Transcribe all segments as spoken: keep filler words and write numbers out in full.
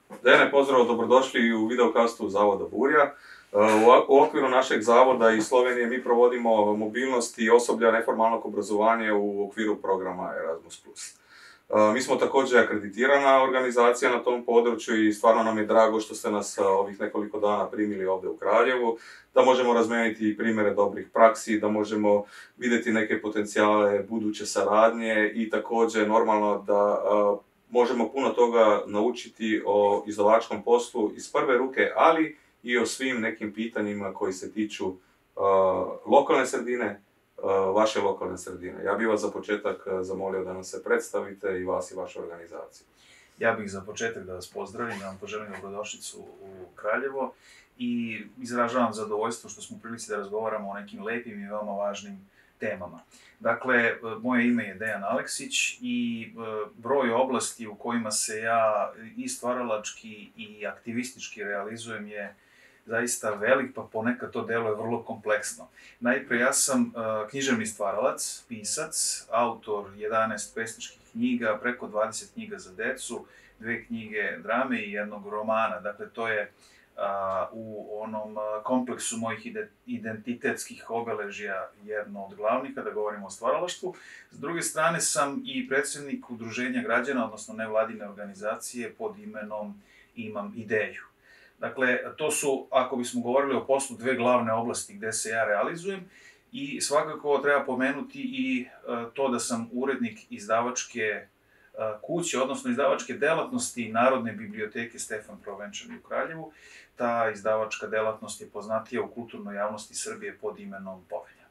Dejane, pozdrav, dobrodošli u videokastu Zavoda Burja. U okviru našeg zavoda iz Slovenije mi provodimo mobilnost i osoblja neformalnog obrazovanja u okviru programa Erasmus plus. Mi smo također akreditirana organizacija na tom području i stvarno nam je drago što ste nas ovih nekoliko dana primili ovdje u Kraljevu, da možemo razmeniti primjere dobrih praksi, da možemo vidjeti neke potencijale buduće saradnje i također normalno da možemo puno toga naučiti o izdavačkom poslu iz prve ruke, ali i o svim nekim pitanjima koji se tiču uh, lokalne sredine, uh, vaše lokalne sredine. Ja bih vas za početak zamolio da nam se predstavite i vas i vašu organizaciju. Ja bih za početak da vas pozdravim, da vam poželim dobrodošlicu u Kraljevo i izražavam zadovoljstvo što smo u prilici da razgovaramo o nekim lepim i veoma važnim temama. Dakle, moje ime je Dejan Aleksić i broj oblasti u kojima se ja i stvaralački i aktivistički realizujem je zaista velik, pa ponekad to delo je vrlo kompleksno. Najpre, ja sam književni stvaralac, pisac, autor jedanaest pesničkih knjiga, preko dvadeset knjiga za decu, dve knjige drame i jednog romana. Dakle, to je u onom kompleksu mojih identitetskih obeležja jedno od glavnih kada govorimo o stvaralaštvu. S druge strane sam i predsjednik Udruženja građana, odnosno nevladine organizacije pod imenom Imam ideju. Dakle, to su, ako bismo govorili o poslu, dve glavne oblasti gde se ja realizujem i svakako treba pomenuti i to da sam urednik izdavačke kuće, odnosno izdavačke delatnosti Narodne biblioteke Stefan Prvenčani u Kraljevu. Ta izdavačka delatnost je poznatija u kulturnoj javnosti Srbije pod imenom Povelja.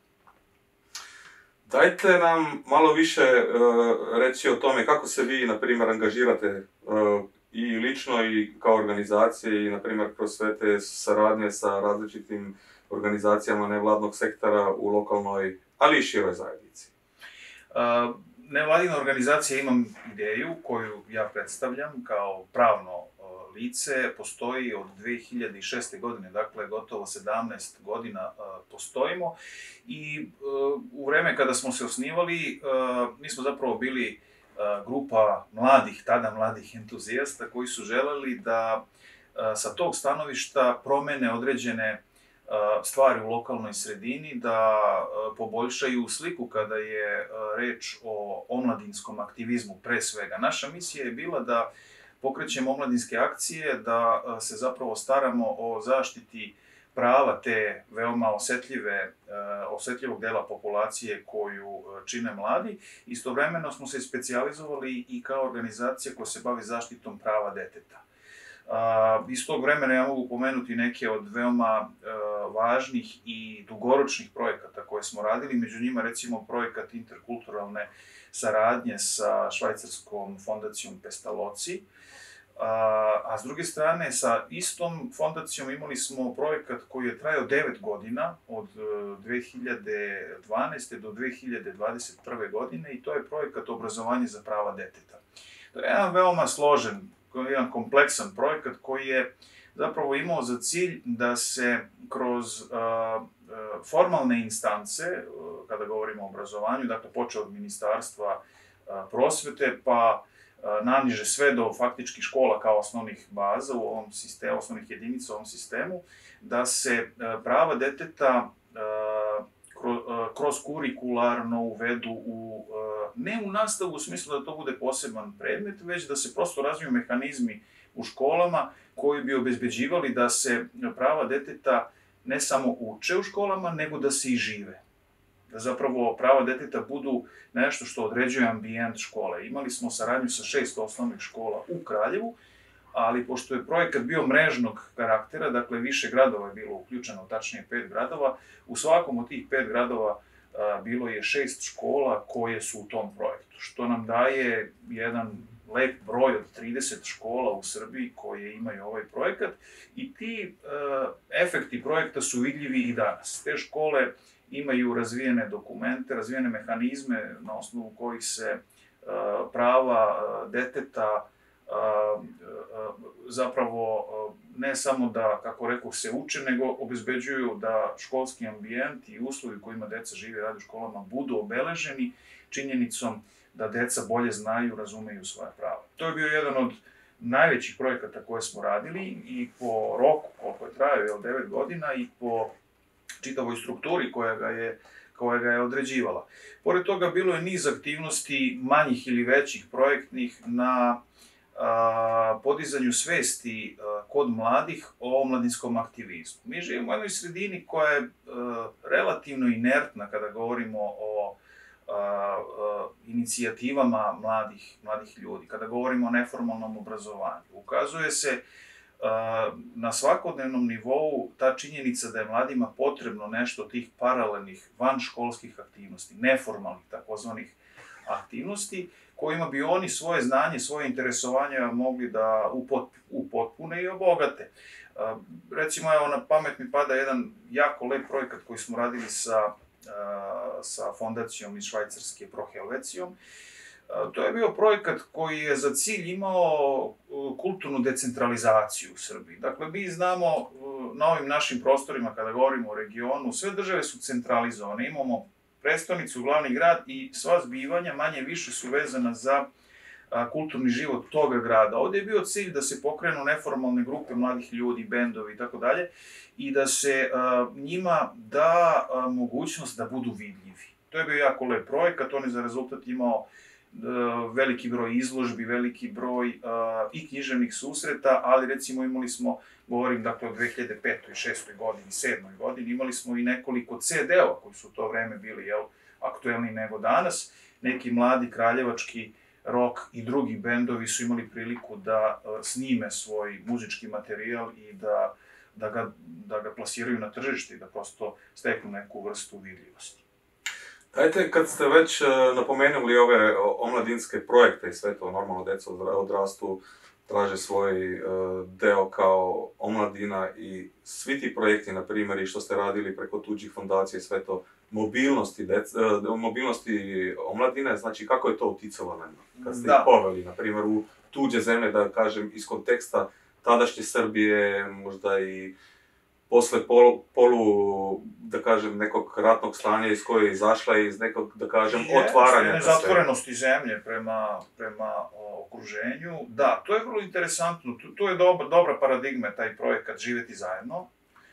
Dajte nam malo više uh, reći o tome kako se vi, na primjer, angažirate uh, i lično i kao organizacije i, na primjer, kroz sve te saradnje sa različitim organizacijama nevladnog sektora u lokalnoj, ali i široj zajednici. Uh, Nevladina organizacija Imam ideju koju ja predstavljam kao pravno lice, postoji od dve hiljade šeste. godine, dakle gotovo sedamnaest godina postojimo i u vreme kada smo se osnivali, mi smo zapravo bili grupa mladih, tada mladih entuzijasta koji su želeli da sa tog stanovišta promene određene stvari u lokalnoj sredini, da poboljšaju sliku kada je reč o omladinskom aktivizmu pre svega. Naša misija je bila da pokrećemo omladinske akcije, da se zapravo staramo o zaštiti prava te veoma osetljive, osetljivog dela populacije koju čine mladi. Istovremeno smo se specijalizovali i kao organizacija koja se bavi zaštitom prava deteta. Iz tog vremena ja mogu pomenuti neke od veoma važnih i dugoročnih projekata koje smo radili, među njima recimo projekat interkulturalne saradnje sa švajcarskom fondacijom Pestalozzi, a s druge strane sa istom fondacijom imali smo projekat koji je trajao devet godina, od dve hiljade dvanaeste. do dve hiljade dvadeset prve. godine i to je projekat obrazovanje za prava deteta. To je jedan veoma složen, jedan kompleksan projekat koji je zapravo imao za cilj da se kroz formalne instance, kada govorimo o obrazovanju, dakle počeo od Ministarstva prosvete pa naniže sve do faktički škola kao osnovnih baza u ovom sistemu, osnovnih jedinica u ovom sistemu, da se prava deteta kroz kurikularno uvedu u, ne u nastavu u smislu da to bude poseban predmet, već da se prosto razviju mehanizmi u školama koji bi obezbeđivali da se prava deteta ne samo uče u školama, nego da se i žive. Da zapravo prava deteta budu nešto što određuje ambijent škole. Imali smo saradnju sa šest osnovnih škola u Kraljevu, ali pošto je projekat bio mrežnog karaktera, dakle više gradova je bilo uključeno, tačnije pet gradova, u svakom od tih pet gradova bilo je šest škola koje su u tom projektu, što nam daje jedan lep broj od trideset škola u Srbiji koje imaju ovaj projekat i ti efekti projekta su vidljivi i danas. Te škole imaju razvijene dokumente, razvijene mehanizme na osnovu kojih se prava deteta zapravo ne samo da, kako rekao, se uče, nego obezbeđuju da školski ambijent i uslovi u kojima deca žive i rade u školama budu obeleženi činjenicom da deca bolje znaju, razumeju svoja prava. To je bio jedan od najvećih projekata koje smo radili i po roku koliko je trajao, jel, devet godina, i po čitavoj strukturi koja ga je, koja ga je određivala. Pored toga, bilo je niz aktivnosti manjih ili većih projektnih na a, podizanju svesti a, kod mladih o omladinskom aktivizmu. Mi živimo u jednoj sredini koja je a, relativno inertna kada govorimo o a, a, inicijativama mladih, mladih ljudi, kada govorimo o neformalnom obrazovanju. Ukazuje se na svakodnevnom nivou ta činjenica da je mladima potrebno nešto od tih paralelnih vanškolskih aktivnosti, neformalnih takozvanih aktivnosti, kojima bi oni svoje znanje, svoje interesovanje mogli da upotpune i obogate. Recimo, evo, na pamet mi pada jedan jako lep projekat koji smo radili sa, sa fondacijom iz Švajcarske Pro Helvecijom. To je bio projekat koji je za cilj imao kulturnu decentralizaciju u Srbiji. Dakle, mi znamo na ovim našim prostorima, kada govorimo o regionu, sve države su centralizovane. Imamo prestonicu, glavni grad, i sva zbivanja manje više su vezana za kulturni život toga grada. Ovdje je bio cilj da se pokrenu neformalne grupe mladih ljudi, bendovi i tako dalje, i da se njima da mogućnost da budu vidljivi. To je bio jako lep projekat, on je za rezultat imao veliki broj izložbi, veliki broj uh, i književnih susreta, ali recimo imali smo, govorim dakle o dve hiljade petoj, šestoj godini, sedmoj godini, imali smo i nekoliko ce de-ova koji su u to vreme bili, jel, aktuelni nego danas. Neki mladi kraljevački rock i drugi bendovi su imali priliku da uh, snime svoj muzički materijal i da, da, ga, da ga plasiraju na tržište i da prosto steknu neku vrstu vidljivosti. Dajte, kad ste već napomenuli ove omladinske projekte i sve to, normalno deca odrastu, traže svoj deo kao omladina, i svi ti projekti, na primjer, i što ste radili preko tuđih fondacija i sve to, mobilnosti, deca, mobilnosti omladine, znači kako je to uticalo na njih? Kad ste ih poveli, na primjer, u tuđe zemlje, da kažem, iz konteksta tadašnje Srbije, možda i posle polu, polu, da kažem, nekog ratnog stanja iz koje je izašla, iz nekog, da kažem, je, otvaranja. Je, zatvorenosti zemlje prema, prema o, okruženju. Da, to je vrlo interesantno. To, to je dobra, dobra paradigma, taj projekat Živeti zajedno.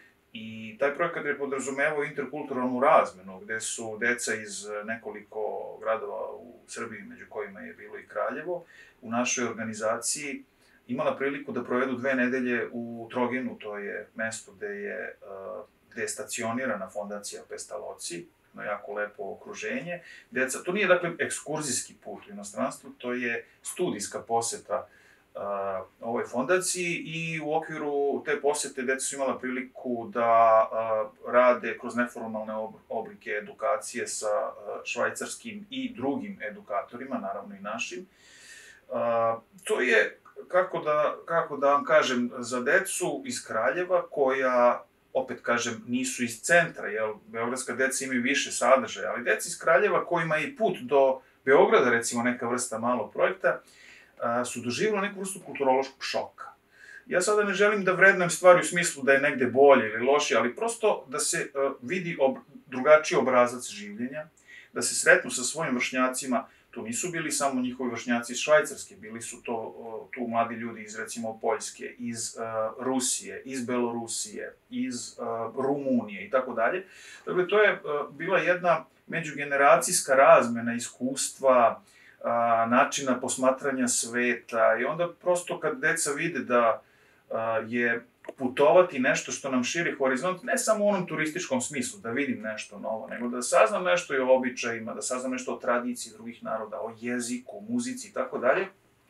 I taj projekat je podrazumevao interkulturalnu razmenu, gde su deca iz nekoliko gradova u Srbiji, među kojima je bilo i Kraljevo, u našoj organizaciji imala priliku da provedu dve nedelje u Troginu, to je mesto gde je, gde je stacionirana fondacija Pestaloci, no jako lepo okruženje. Deca, to nije, dakle, ekskurzijski put u inostranstvu, to je studijska poseta uh, ovoj fondaciji, i u okviru te posete deca su imala priliku da uh, rade kroz neformalne oblike edukacije sa uh, švajcarskim i drugim edukatorima, naravno i našim. Uh, to je, kako da, kako da vam kažem, za decu iz Kraljeva, koja, opet kažem, nisu iz centra, jel, beogradska deca imaju više sadržaja, ali deca iz Kraljeva kojima je put do Beograda, recimo neka vrsta malog projekta, a, su doživjeli neku vrstu kulturološkog šoka. Ja sada ne želim da vrednujem stvari u smislu da je negde bolje ili lošije, ali prosto da se a, vidi ob, drugačiji obrazac življenja, da se sretnu sa svojim vršnjacima. Tu nisu bili samo njihovi vršnjaci iz Švajcarske, bili su to tu mladi ljudi iz, recimo, Poljske, iz uh, Rusije, iz Belorusije, iz uh, Rumunije i tako dalje. Dakle, to je uh, bila jedna međugeneracijska razmena iskustva, uh, načina posmatranja sveta, i onda prosto kad deca vide da uh, je putovati nešto što nam širi horizont, ne samo u onom turističkom smislu, da vidim nešto novo, nego da saznam nešto i o običajima, da saznam nešto o tradiciji drugih naroda, o jeziku, muzici i tako dalje.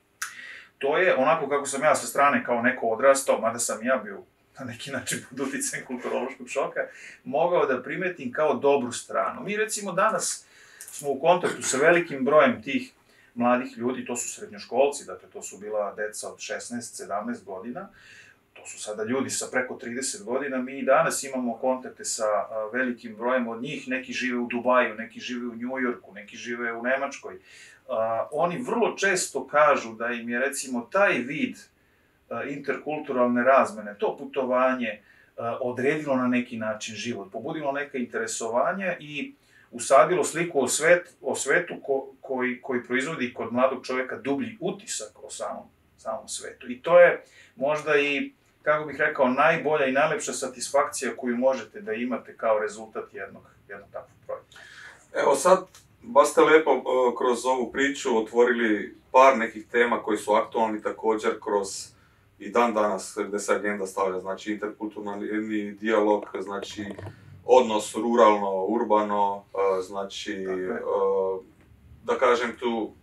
To je onako kako sam ja sa strane kao neko odrastao, mada sam ja bio na neki način pod uticajem kulturološkog šoka, mogao da primetim kao dobru stranu. Mi, recimo, danas smo u kontaktu sa velikim brojem tih mladih ljudi, to su srednjoškolci, dakle to su bila deca od šesnaest sedamnaest godina, to su sada ljudi sa preko trideset godina, mi i danas imamo kontakte sa a, velikim brojem od njih, neki žive u Dubaju, neki žive u Njujorku, neki žive u Nemačkoj. A, oni vrlo često kažu da im je, recimo, taj vid a, interkulturalne razmene, to putovanje, a, odredilo na neki način život, pobudilo neka interesovanja i usadilo sliku o, svet, o svetu ko, koji, koji proizvodi kod mladog čovjeka dublji utisak o samom samom svetu. I to je možda i, kako bih rekao, najbolja i najlepša satisfakcija koju možete da imate kao rezultat jednog, jednog takvog projekta. Evo sad, baš ste lepo uh, kroz ovu priču otvorili par nekih tema koji su aktualni također kroz i dan danas gdje se agenda stavlja, znači interkulturalni dijalog, znači odnos ruralno, urbano, uh, znači uh, da kažem tu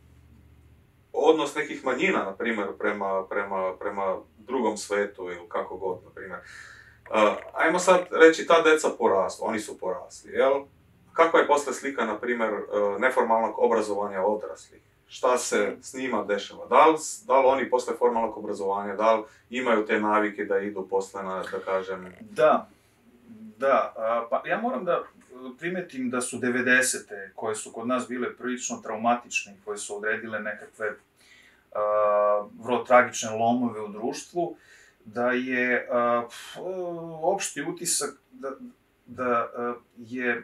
odnos nekih manjina, na primjer, prema, prema, prema drugom svetu ili kako god, na primjer. Uh, ajmo sad reći, ta deca porastu, oni su porasli, jel? Kakva je posle slika, na primjer, uh, neformalnog obrazovanja odraslih? Šta se s njima dešava? Da li, da li oni posle formalnog obrazovanja, da li imaju te navike da idu posle na, da kažem... Da, da. Uh, pa ja moram da primetim da su devedesete, koje su kod nas bile prilično traumatične, koje su odredile nekakve uh, vrlo tragične lomove u društvu, da je uh, opšti utisak da, da uh, je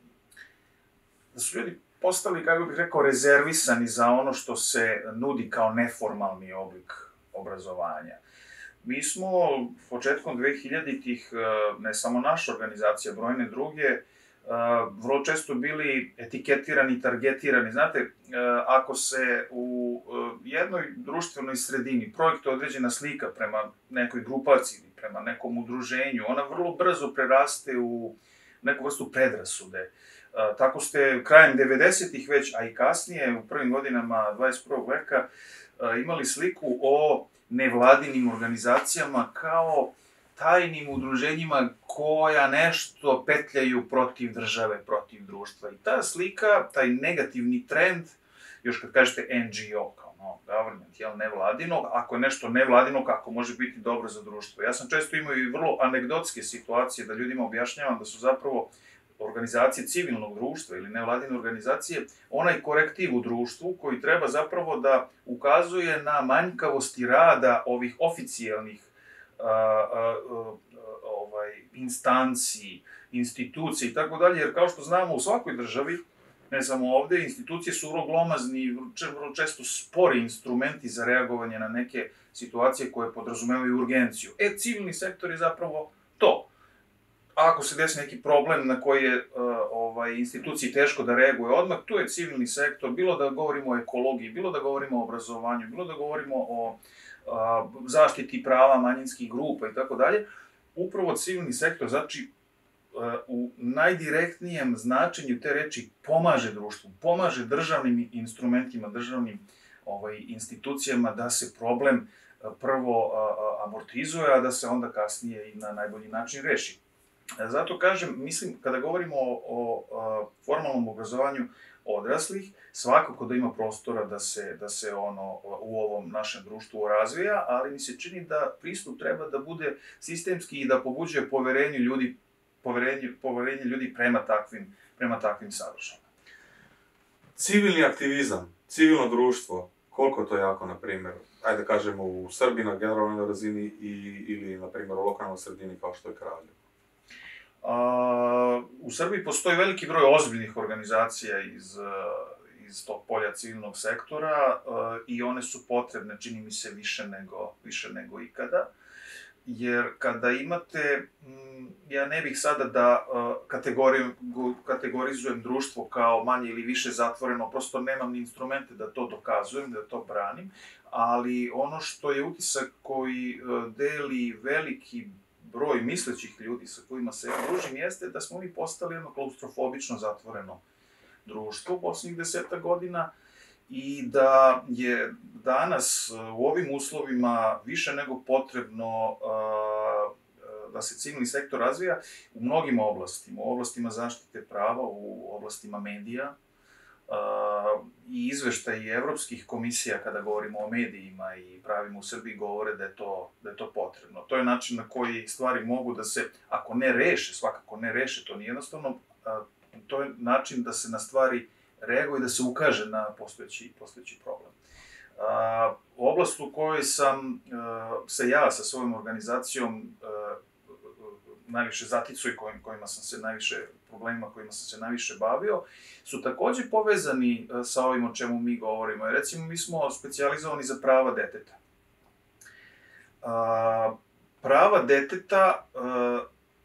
da su ljudi postali, kako bih rekao, rezervisani za ono što se nudi kao neformalni oblik obrazovanja. Mi smo početkom dvehiljaditih, ne samo naša organizacija, brojne druge, vrlo često bili etiketirani, targetirani. Znate, ako se u jednoj društvenoj sredini projektuje određena slika prema nekoj grupaciji, prema nekom udruženju, ona vrlo brzo preraste u neku vrstu predrasude. Tako ste krajem devedesetih već, a i kasnije, u prvim godinama dvadeset prvog veka, imali sliku o nevladinim organizacijama kao tajnim udruženjima koja nešto petljaju protiv države, protiv društva. I ta slika, taj negativni trend, još kad kažete en ge o, kao no, government, jel, nevladino, ako je nešto nevladino, kako može biti dobro za društvo. Ja sam često imao i vrlo anegdotske situacije da ljudima objašnjavam da su zapravo organizacije civilnog društva ili nevladine organizacije onaj korektiv u društvu koji treba zapravo da ukazuje na manjkavosti rada ovih oficijalnih uh, uh, uh, ovaj, instanci, institucije i tako dalje, jer kao što znamo u svakoj državi, ne samo ovde, institucije su vrlo glomazni i vrlo često spori instrumenti za reagovanje na neke situacije koje podrazumevaju urgenciju. E, civilni sektor je zapravo to. Ako se desi neki problem na koji je uh, ovaj, instituciji teško da reaguje odmah, tu je civilni sektor, bilo da govorimo o ekologiji, bilo da govorimo o obrazovanju, bilo da govorimo o uh, zaštiti prava manjinskih grupa i tako dalje. Upravo civilni sektor, znači, uh, u najdirektnijem značenju te reči pomaže društvu, pomaže državnim instrumentima, državnim ovaj, institucijama da se problem uh, prvo uh, amortizuje, a da se onda kasnije i na najbolji način reši. Zato kažem, mislim, kada govorimo o, o, o formalnom obrazovanju odraslih, svakako da ima prostora da se, da se ono u ovom našem društvu razvija, ali mi se čini da pristup treba da bude sistemski i da pobuđuje poverenje ljudi, poverenje, poverenje ljudi prema takvim, prema takvim sadržajima. Civilni aktivizam, civilno društvo, koliko je to jako, na primjer, ajde da kažemo u Srbiji na generalnoj razini i, ili, na primjer, u lokalnoj sredini kao što je Kraljevo? Uh, u Srbiji postoji veliki broj ozbiljnih organizacija iz, iz tog polja civilnog sektora uh, i one su potrebne, čini mi se, više nego, više nego ikada. Jer kada imate, m, ja ne bih sada da uh, kategorizujem društvo kao manje ili više zatvoreno, prosto nemam ni instrumente da to dokazujem, da to branim, ali ono što je utisak koji uh, deli veliki broj mislećih ljudi sa kojima se ja družim jeste da smo mi postali jedno klaustrofobično zatvoreno društvo u posljednjih deseta godina i da je danas u ovim uslovima više nego potrebno da se civilni sektor razvija u mnogim oblastima, u oblastima zaštite prava, u oblastima medija, i izveštaji evropskih komisija kada govorimo o medijima i pravima u Srbiji govore da je to, da je to potrebno. To je način na koji stvari mogu da se, ako ne reše, svakako ne reše, to nije jednostavno, to je način da se na stvari reaguje i da se ukaže na postojeći, postojeći problem. U oblast u kojoj sam se ja sa svojom organizacijom najviše zaticao i kojim, kojima sam se najviše, problemima kojima sam se najviše bavio, su takođe povezani sa ovim o čemu mi govorimo. Recimo, mi smo specijalizovani za prava deteta. A, prava deteta, a,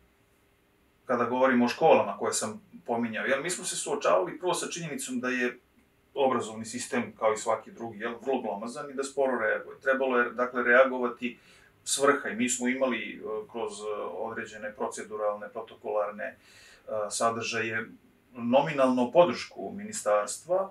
kada govorimo o školama koje sam pominjao, jel, mi smo se suočavali prvo sa činjenicom da je obrazovni sistem, kao i svaki drugi, jel, vrlo glomazan i da sporo reaguje. Trebalo je, dakle, reagovati s vrha i mi smo imali kroz određene proceduralne, protokolarne sadržaje nominalno podršku ministarstva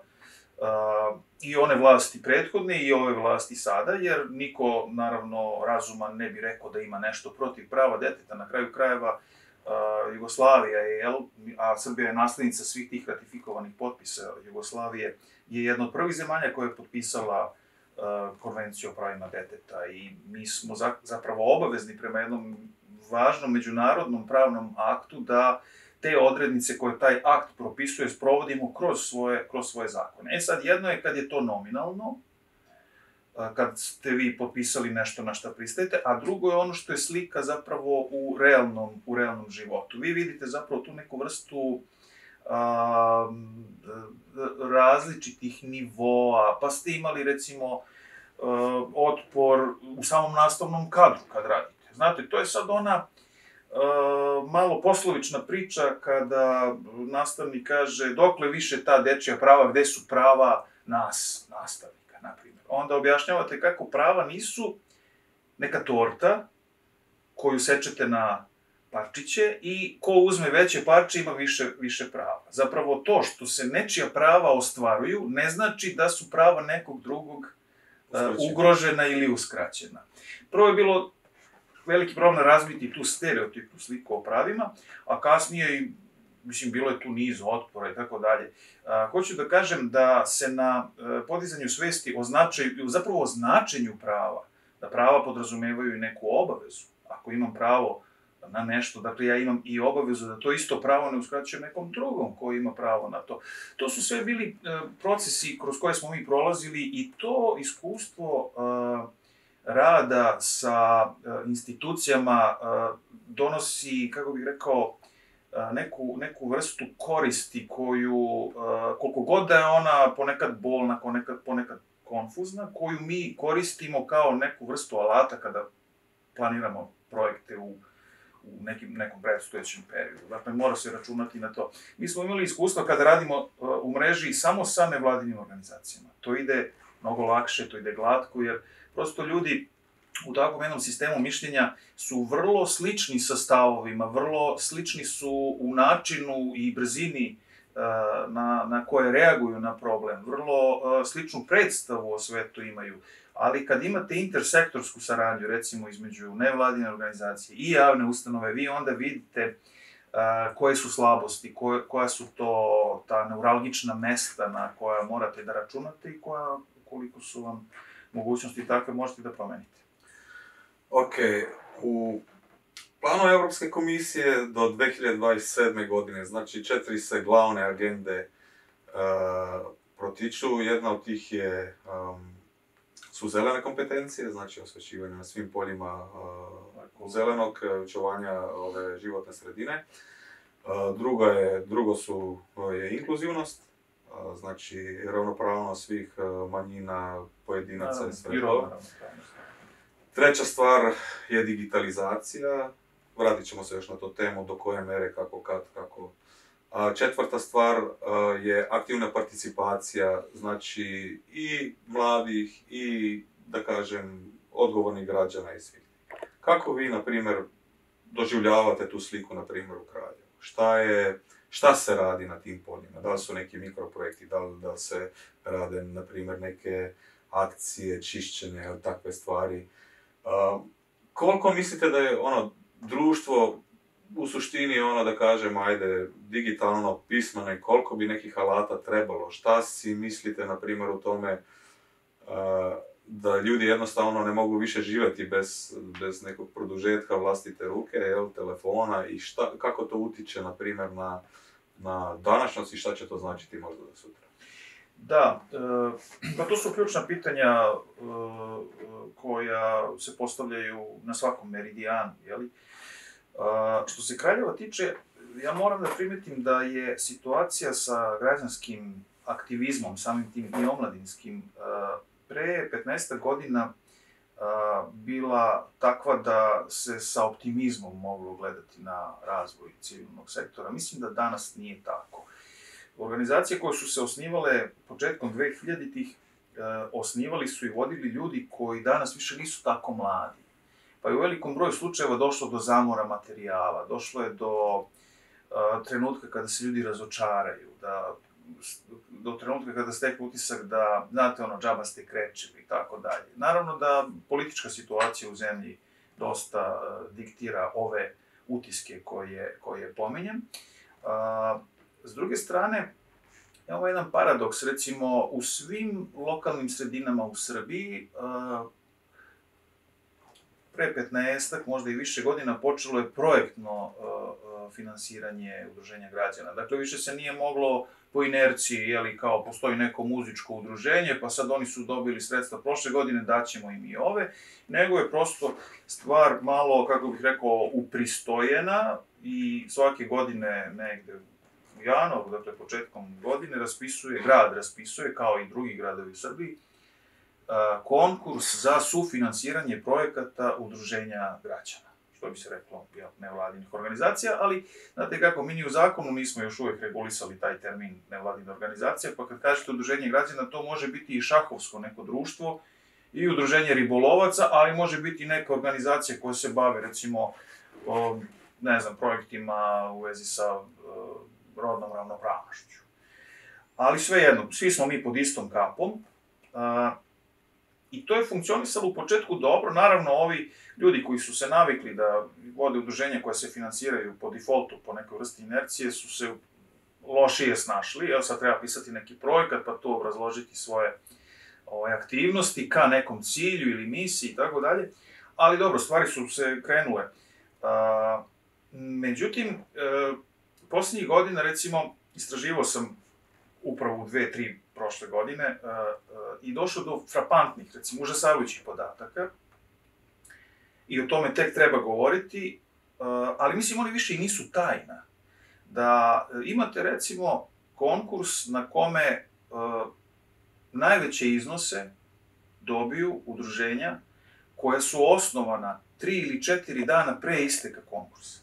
i one vlasti prethodne i ove vlasti sada, jer niko, naravno, razuman ne bi rekao da ima nešto protiv prava deteta. Na kraju krajeva, Jugoslavija je, jel, a Srbija je naslednica svih tih ratifikovanih potpisa Jugoslavije, je jedna od prvih zemalja koja je potpisala Konvenciju o pravima deteta i mi smo zapravo obavezni prema jednom važnom međunarodnom pravnom aktu da te odrednice koje taj akt propisuje sprovodimo kroz svoje, kroz svoje zakone. E sad, jedno je kad je to nominalno, kad ste vi potpisali nešto na šta pristajete, a drugo je ono što je slika zapravo u realnom, u realnom životu. Vi vidite zapravo tu neku vrstu a, različitih nivoa, pa ste imali recimo a, otpor u samom nastavnom kadru kad radite. Znate, to je sad ona a, malo poslovična priča kada nastavnik kaže dokle više ta dečija prava, gde su prava nas, nastavnika, na primjer. Onda objašnjavate kako prava nisu neka torta koju sečete na parčiće i ko uzme veće parče ima više, više prava. Zapravo to što se nečija prava ostvaruju ne znači da su prava nekog drugog uh, ugrožena ili uskraćena. Prvo je bilo veliki problem razbiti tu stereotipnu sliku o pravima, a kasnije i mislim, bilo je tu niz otpora i tako dalje. Hoću da kažem da se na podizanju svesti o značaju, zapravo o značenju prava, da prava podrazumevaju i neku obavezu. Ako imam pravo na nešto, dakle ja imam i obavezu da to isto pravo ne uskraćujem nekom drugom koji ima pravo na to. To su sve bili procesi kroz koje smo mi prolazili i to iskustvo rada sa institucijama donosi, kako bih rekao, neku, neku vrstu koristi koju, koliko god da je ona ponekad bolna, ponekad, ponekad konfuzna, koju mi koristimo kao neku vrstu alata kada planiramo projekte u, u nekim, nekom predstojećem periodu. Dakle, mora se računati na to. Mi smo imali iskustva kada radimo u mreži samo sa nevladinim organizacijama. To ide mnogo lakše, to ide glatko, jer prosto ljudi u takvom jednom sistemu mišljenja su vrlo slični sa stavovima, vrlo slični su u načinu i brzini na, na koje reaguju na problem, vrlo sličnu predstavu o svetu imaju. Ali kad imate intersektorsku saradnju, recimo između nevladine organizacije i javne ustanove, vi onda vidite koje su slabosti, koje, koja su to ta neuralgična mesta na koja morate da računate i koja, koliko su vam mogućnosti takve, možete da promenite. Ok, u planu Europske komisije do dve hiljade dvadeset sedme. godine, znači četiri se glavne agende uh, protiču. Jedna od tih je, um, su zelene kompetencije, znači osvećivanje na svim poljima uh, zelenog, očuvanja ove životne sredine. Uh, druga je, drugo su, je inkluzivnost, uh, znači ravnopravnost svih uh, manjina, pojedinaca i sve to. Treća stvar je digitalizacija, vratit ćemo se još na to temu, do koje mere, kako, kad, kako. A četvrta stvar je aktivna participacija, znači i mladih i, da kažem, odgovornih građana i svih. Kako vi, na primjer, doživljavate tu sliku, na primjer, u Kraljevu? Šta je, šta se radi na tim poljima? Da li su neki mikroprojekti, da li, da li se rade, na primjer, neke akcije, čišćenje ili takve stvari? Uh, koliko mislite da je ono društvo u suštini ono, da kažem, ajde, digitalno pismeno i koliko bi nekih alata trebalo? Šta si mislite, na primjer, u tome uh, da ljudi jednostavno ne mogu više živjeti bez, bez nekog produžetka vlastite ruke, jel, telefona i šta, kako to utiče, na primjer, na, na današnjost i šta će to značiti možda za sutra? Da, pa to su ključna pitanja koja se postavljaju na svakom meridijanu, jeli? Što se Kraljeva tiče, ja moram da primetim da je situacija sa građanskim aktivizmom, samim tim i omladinskim, pre petnaestak godina bila takva da se sa optimizmom moglo gledati na razvoj civilnog sektora. Mislim da danas nije tako. Organizacije koje su se osnivale početkom dvehiljaditih osnivali su i vodili ljudi koji danas više nisu tako mladi. Pa je u velikom broju slučajeva došlo do zamora materijala, došlo je do trenutka kada se ljudi razočaraju, da, do trenutka kada steknu utisak da, znate, ono, džaba ste krečili i tako dalje. Naravno da politička situacija u zemlji dosta diktira ove utiske koje, koje pominjem. S druge strane, imamo jedan paradoks, recimo, u svim lokalnim sredinama u Srbiji, pre petnaestak, možda i više godina, počelo je projektno finansiranje udruženja građana. Dakle, više se nije moglo po inerciji, jeli, kao postoji neko muzičko udruženje, pa sad oni su dobili sredstva prošle godine, daćemo im i ove, nego je prosto stvar malo, kako bih rekao, upristojena i svake godine negde u januaru, dakle početkom godine, raspisuje, grad raspisuje, kao i drugi gradovi u Srbiji, konkurs za sufinansiranje projekata udruženja građana, što bi se reklo nevladinih organizacija, ali znate kako, mi ni u zakonu nismo još uvek regulisali taj termin nevladina organizacija, pa kad kažete udruženje građana, to može biti i šahovsko neko društvo, i udruženje ribolovaca, ali može biti i neka organizacija koja se bave, recimo, ne znam, projektima u vezi sa rodnom ravnopravnošću. Ali svejedno, svi smo mi pod istom kapom, i to je funkcionisalo u početku dobro. Naravno, ovi ljudi koji su se navikli da vode udruženja koja se finansiraju po defaultu, po nekoj vrsti inercije, su se lošije snašli. Evo sad treba pisati neki projekat, pa tu obrazložiti svoje aktivnosti ka nekom cilju ili misiji i tako dalje. Ali dobro, stvari su se krenule. Međutim, poslednjih godina, recimo, istraživao sam upravo u dve, tri prošle godine i došao do frapantnih, recimo, užasavajućih podataka i o tome tek treba govoriti, ali mislim, oni više i nisu tajna. Da imate, recimo, konkurs na kome najveće iznose dobiju udruženja koja su osnovana tri ili četiri dana pre isteka konkursa.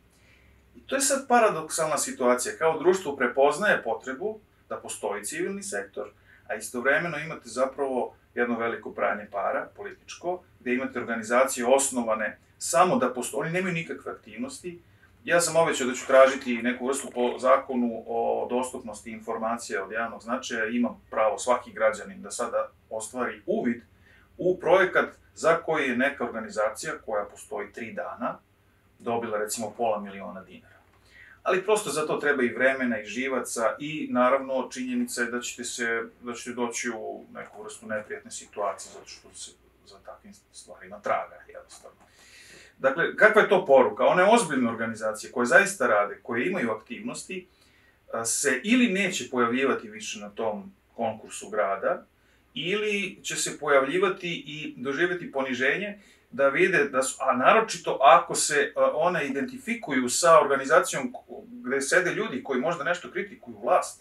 I to je sad paradoksalna situacija. Kao društvo prepoznaje potrebu da postoji civilni sektor, a istovremeno imate zapravo jedno veliko pranje para, političko, gde imate organizacije osnovane samo da postoji, oni nemaju nikakve aktivnosti. Ja sam obećao da ću tražiti neku vrstu po zakonu o dostupnosti informacija od javnog značaja, imam pravo svaki građanin da sada ostvari uvid u projekat za koji je neka organizacija koja postoji tri dana dobila recimo pola miliona dinara. Ali prosto za to treba i vremena i živaca i naravno činjenica je da ćete se, da ćete doći u neku vrstu neprijatne situacije zato što se za takvim stvarima traga, jednostavno. Dakle, kakva je to poruka? One ozbiljne organizacije koje zaista rade, koje imaju aktivnosti, se ili neće pojavljivati više na tom konkursu grada, ili će se pojavljivati i doživjeti poniženje da vide da su, a naročito ako se one identifikuju sa organizacijom gde sede ljudi koji možda nešto kritikuju vlast,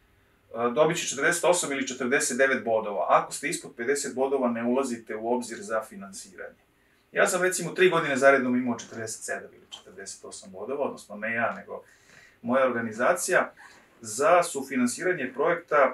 dobit će četrdeset osam ili četrdeset devet bodova. Ako ste ispod pedeset bodova, ne ulazite u obzir za finansiranje. Ja sam recimo tri godine zaredom imao četrdeset sedam ili četrdeset osam bodova, odnosno ne ja, nego moja organizacija, za sufinansiranje projekta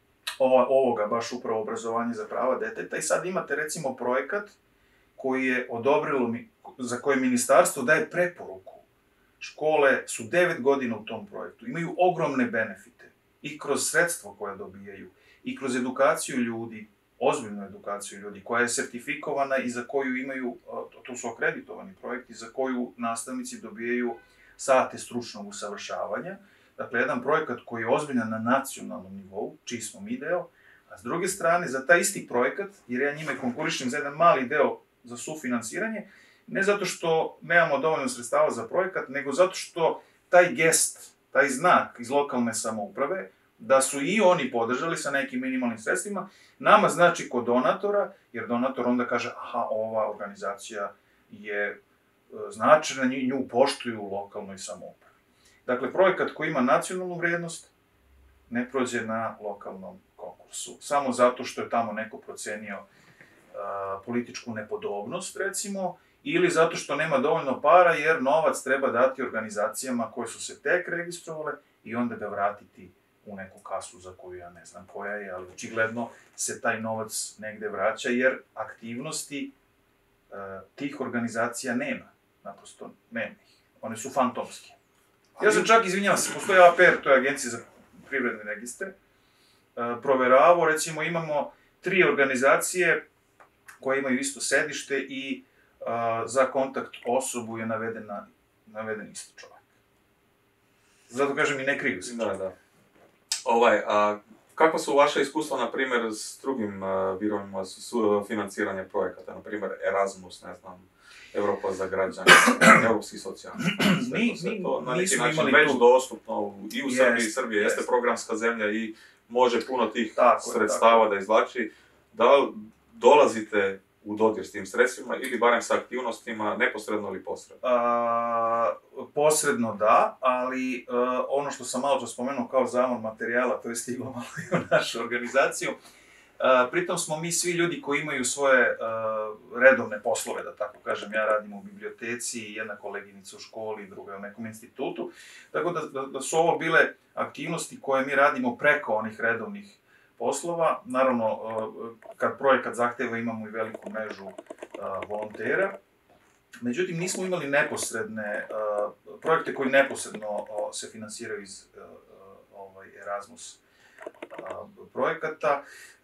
ovoga, baš upravo obrazovanje za prava deteta. I sad imate recimo projekat koji je odobrilo, za koje ministarstvo daje preporuku. Škole su devet godina u tom projektu, imaju ogromne benefite i kroz sredstvo koje dobijaju, i kroz edukaciju ljudi, ozbiljnu edukaciju ljudi, koja je sertifikovana i za koju imaju, to su akreditovani projekti, za koju nastavnici dobijaju sate stručnog usavršavanja. Dakle, jedan projekat koji je ozbiljan na nacionalnom nivou, čiji smo mi deo, a s druge strane, za taj isti projekat, jer ja njime konkurišem za jedan mali deo za sufinansiranje, ne zato što nemamo dovoljno sredstava za projekat, nego zato što taj gest, taj znak iz lokalne samouprave, da su i oni podržali sa nekim minimalnim sredstvima, nama znači kod donatora, jer donator onda kaže, aha, ova organizacija je značajna, nju poštuju u lokalnoj samoupravi. Dakle, projekat koji ima nacionalnu vrijednost ne prođe na lokalnom konkursu. Samo zato što je tamo neko procenio političku nepodobnost, recimo, ili zato što nema dovoljno para, jer novac treba dati organizacijama koje su se tek registrovale i onda ga vratiti u neku kasu za koju ja ne znam koja je, ali očigledno se taj novac negde vraća, jer aktivnosti uh, tih organizacija nema. Naprosto nema ih. One su fantomske. Ja sam čak, izvinjavam se, postoji A P R, to je Agencija za privredne registre, uh, proveravao, recimo imamo tri organizacije koje imaju isto sedište i uh, za kontakt osobu je navedena, naveden isti čovjek. Zato kažem i ne kriju se. Da, da. Ovaj, a kakva su vaše iskustva, na primjer, s drugim uh, virovima su financiranje projekata, na primjer Erasmus, ne znam, Europa za građane, Europski socijalni fond, mi, sve mi, to na neki način već tu dostupno i u jest, Srbiji, Srbija jest. jeste programska zemlja i može puno tih tako sredstava je, da izvlači. Da li dolazite u dodir s tim sredstvima ili barem sa aktivnostima neposredno ili posredno? A, posredno da, ali a, ono što sam malo čas spomenuo kao zamor materijala, to je stiglo malo i u našu organizaciju. A, pritom smo mi svi ljudi koji imaju svoje a, redovne poslove, da tako kažem. Ja radim u biblioteci, jedna koleginica u školi, druga u nekom institutu. Tako da, da, da su ovo bile aktivnosti koje mi radimo preko onih redovnih poslova. Naravno, kad projekat zahteva, imamo i veliku mrežu volontera. Međutim, nismo imali neposredne projekte koji neposredno se finansiraju iz ovaj, Erasmus projekata.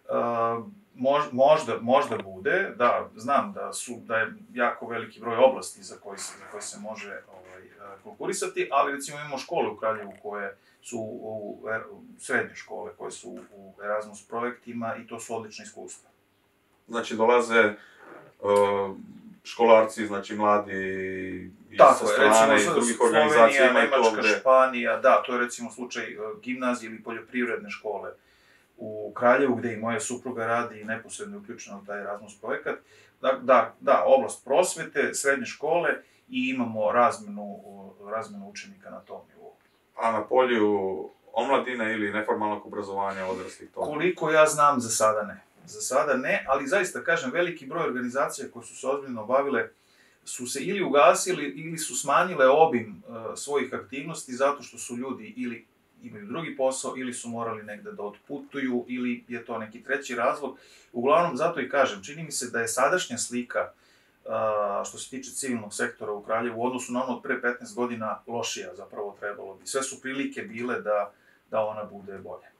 Možda, možda bude, da, znam da, su, da je jako veliki broj oblasti za koje se, za koje se može ovaj, konkurisati, ali recimo imamo škole u Kraljevu koje su u, u srednje škole koje su u Erasmus projektima i to su odlične iskustva. Znači dolaze uh, školarci, znači mladi i sa strane iz drugih organizacija imaju to Nemačka, gde... Španija, da, to je recimo slučaj uh, gimnazije ili poljoprivredne škole u Kraljevu, gde i moja supruga radi i neposredno je uključena u taj Erasmus projekat. Da, da, da, oblast prosvete, srednje škole i imamo razmenu, razmenu učenika na tom nivou. A na polju omladine ili neformalnog obrazovanja odraslih to? Koliko ja znam, za sada ne. Za sada ne, ali zaista kažem, veliki broj organizacija koje su se ozbiljno bavile su se ili ugasili ili su smanjile obim uh, svojih aktivnosti zato što su ljudi ili imaju drugi posao ili su morali negde da otputuju ili je to neki treći razlog. Uglavnom, zato i kažem, čini mi se da je sadašnja slika uh, što se tiče civilnog sektora u Kraljevu u odnosu na ono od pre petnaest godina lošija, zapravo trebalo bi. Sve su prilike bile da, da ona bude bolja.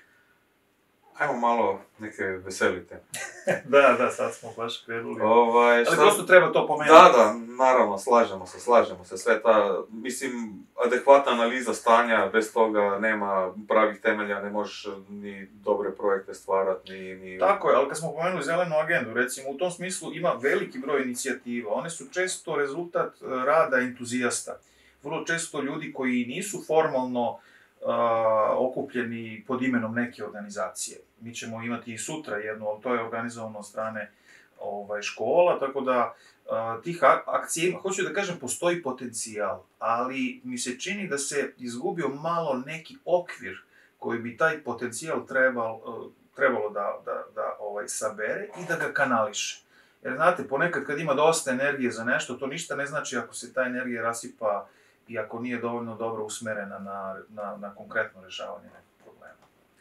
Ajmo malo neke veselite. da, da, sad smo baš krenuli. Ovaj, šta... Ali prosto treba to pomenuti. Da, da, naravno, slažemo se, slažemo se. Sve ta, mislim, adekvatna analiza stanja, bez toga nema pravih temelja, ne možeš ni dobre projekte stvarati, ni... ni... Tako je, ali kad smo pomenuli zelenu agendu, recimo, u tom smislu ima veliki broj inicijativa. One su često rezultat rada entuzijasta. Vrlo često ljudi koji nisu formalno Uh, okupljeni pod imenom neke organizacije. Mi ćemo imati i sutra jednu, ali to je organizovano od strane ovaj, škola, tako da uh, tih akcija ima, hoću da kažem, postoji potencijal, ali mi se čini da se izgubio malo neki okvir koji bi taj potencijal trebal, uh, trebalo da, da, da ovaj, sabere i da ga kanališe. Jer znate, ponekad kad ima dosta energije za nešto, to ništa ne znači ako se ta energija rasipa i ako nije dovoljno dobro usmerena na, na, na konkretno rešavanje nekog problema.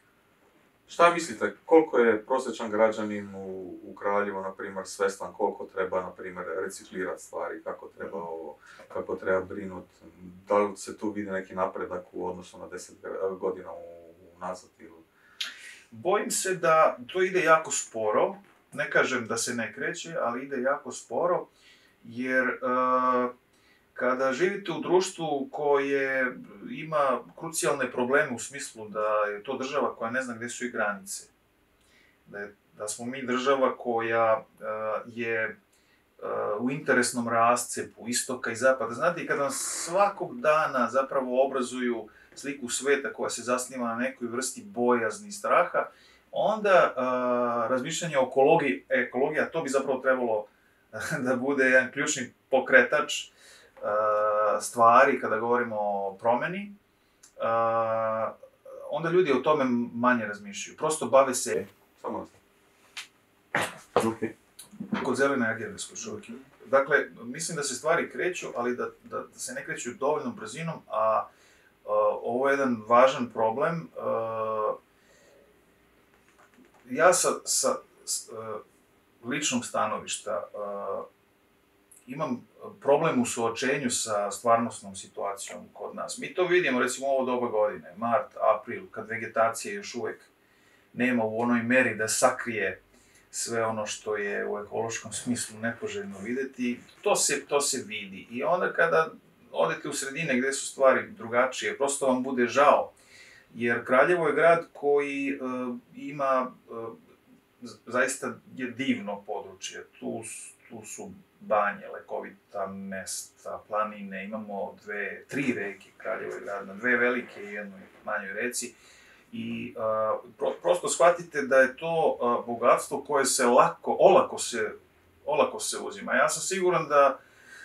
Šta mislite, koliko je prosječan građanin u, u Kraljevu, na primjer, svestan koliko treba, na primjer, reciklirati stvari, kako treba ovo, kako treba brinuti? Da li se tu vidi neki napredak u odnosu na deset godina u, u nazad ili? Bojim se da to ide jako sporo, ne kažem da se ne kreće, ali ide jako sporo, jer uh, kada živite u društvu koje ima krucijalne probleme u smislu da je to država koja ne zna gde su i granice, da, je, da smo mi država koja uh, je uh, u interesnom rascepu istoka i zapada. Znate, i kada svakog dana zapravo obrazuju sliku sveta koja se zasniva na nekoj vrsti bojazni i straha, onda uh, razmišljanje o ekologiji, ekologija, to bi zapravo trebalo da bude jedan ključni pokretač stvari kada govorimo o promeni, onda ljudi o tome manje razmišljaju. Prosto bave se... Samo Kod zelene agende smo još uvijek. Dakle, mislim da se stvari kreću, ali da, da, da se ne kreću dovoljnom brzinom, a, a ovo je jedan važan problem. A, ja sa, sa, sa ličnog stanovišta a, imam problem u suočenju sa stvarnosnom situacijom kod nas. Mi to vidimo, recimo, ovo doba godine, mart, april, kad vegetacije još uvijek nema u onoj meri da sakrije sve ono što je u ekološkom smislu nepoželjno videti, to se, to se vidi. I onda kada odete u sredine gdje su stvari drugačije, prosto vam bude žao. Jer Kraljevo je grad koji uh, ima uh, zaista je divno područje. Tu, tu su banje, lekovita mesta, planine, imamo dve, tri reke, Kraljevo je grad na dve velike i jednoj manjoj reci. I uh, pro, prosto shvatite da je to uh, bogatstvo koje se lako, olako se, olako se uzima. Ja sam siguran da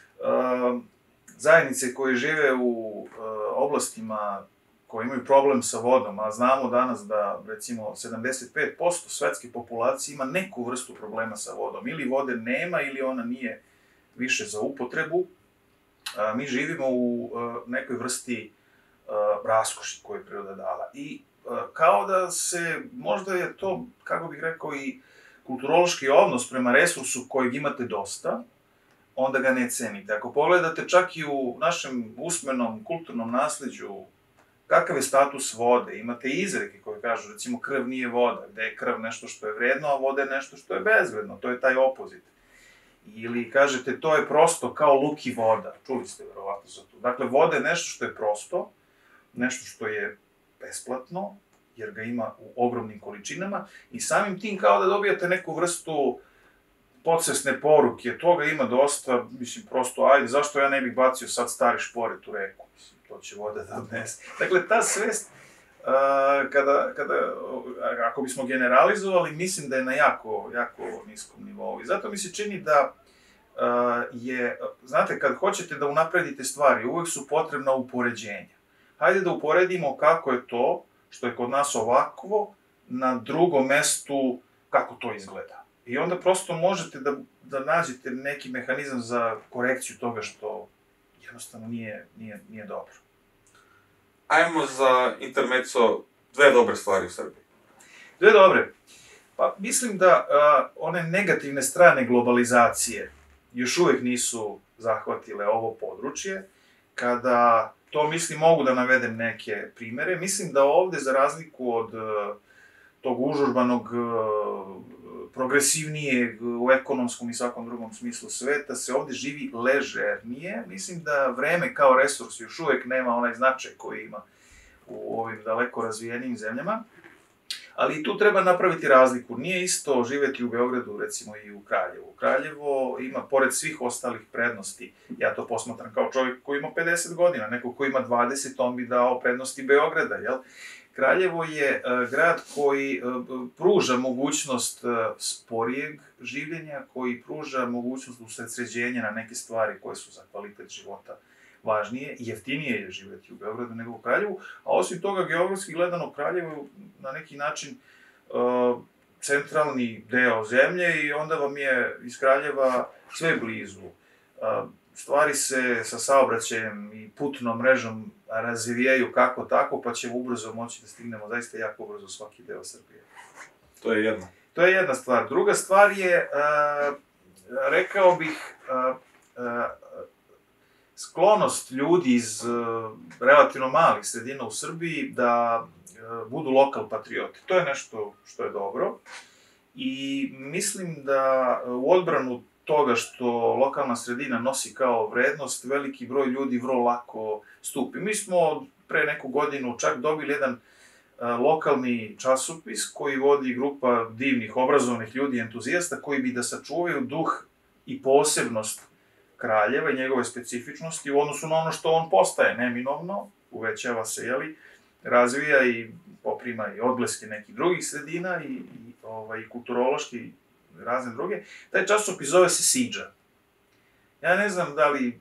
uh, zajednice koje žive u uh, oblastima koje imaju problem sa vodom, a znamo danas da recimo sedamdeset pet posto svetske populacije ima neku vrstu problema sa vodom. Ili vode nema, ili ona nije više za upotrebu. Uh, mi živimo u uh, nekoj vrsti uh, raskoši koju je priroda dala. I kao da se, možda je to, kako bih rekao, i kulturološki odnos prema resursu kojeg imate dosta, onda ga ne cenite. Ako pogledate čak i u našem usmenom kulturnom nasljeđu, kakav je status vode, imate izreke koje kažu, recimo, krv nije voda, gde je krv nešto što je vredno, a voda je nešto što je bezvredno, to je taj opozit. Ili kažete, to je prosto kao luk i voda, čuli ste verovatno za to. Dakle, voda je nešto što je prosto, nešto što je besplatno, jer ga ima u ogromnim količinama i samim tim kao da dobijate neku vrstu podsvesne poruke, toga ima dosta, mislim, prosto, ajde, zašto ja ne bih bacio sad stari šporet u reku, mislim, to će voda da odnese. Dakle, ta svest, uh, kada, kada, ako bismo generalizovali, mislim da je na jako, jako niskom nivou. I zato mi se čini da uh, je, znate, kad hoćete da unapredite stvari, uvek su potrebna upoređenja. Hajde da uporedimo kako je to, što je kod nas ovakvo, na drugom mestu kako to izgleda. I onda prosto možete da, da nađete neki mehanizam za korekciju toga što jednostavno nije, nije, nije dobro. Ajmo za intermezzo dve dobre stvari u Srbiji. Dve dobre. Pa mislim da a, one negativne strane globalizacije još uvijek nisu zahvatile ovo područje. Kada to mislim, mogu da navedem neke primere. Mislim da ovde, za razliku od uh, tog užurbanog, uh, progresivnijeg u ekonomskom i svakom drugom smislu sveta, se ovde živi ležernije. Mislim da vreme kao resurs još uvijek nema onaj značaj koji ima u ovim daleko razvijenim zemljama. Ali i tu treba napraviti razliku. Nije isto živjeti u Beogradu, recimo, i u Kraljevu. Kraljevo ima, pored svih ostalih prednosti, ja to posmatram kao čovjek koji ima pedeset godina, neko koji ima dvadeset, on bi dao prednosti Beograda, jel? Kraljevo je uh, grad koji uh, pruža mogućnost uh, sporijeg življenja, koji pruža mogućnost usredsređenja na neke stvari koje su za kvalitet života važnije i jeftinije je živjeti u Beogradu nego u Kraljevu, a osim toga, geografski gledano, Kraljevo je na neki način uh, centralni deo zemlje i onda vam je iz Kraljeva sve blizu. Uh, stvari se sa saobraćajem i putnom mrežom razvijaju kako tako, pa ćemo ubrzo moći da stignemo zaista jako brzo svaki deo Srbije. To je jedna. To je jedna stvar. Druga stvar je, uh, rekao bih, uh, uh, sklonost ljudi iz uh, relativno malih sredina u Srbiji da uh, budu lokal patrioti. To je nešto što je dobro i mislim da u odbranu toga što lokalna sredina nosi kao vrednost, veliki broj ljudi vrlo lako stupi. Mi smo pre neku godinu čak dobili jedan uh, lokalni časopis koji vodi grupa divnih, obrazovnih ljudi, entuzijasta, koji bi da sačuvaju duh i posebnost Kraljeva i njegove specifičnosti u odnosu na ono što on postaje neminovno, uvećava se, jeli, razvija i poprima i odbleske nekih drugih sredina i, i ovaj, kulturološki razne druge. Taj časopis zove se Siđa. Ja ne znam da li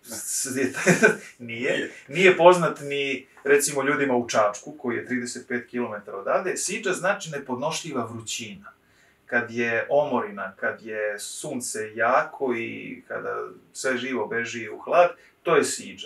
nije, nije poznat ni recimo ljudima u Čačku, koji je trideset pet kilometara odavde. Siđa znači nepodnošljiva vrućina. Kad je omorina, kad je sunce jako i kada sve živo beži u hlad, to je Siđa.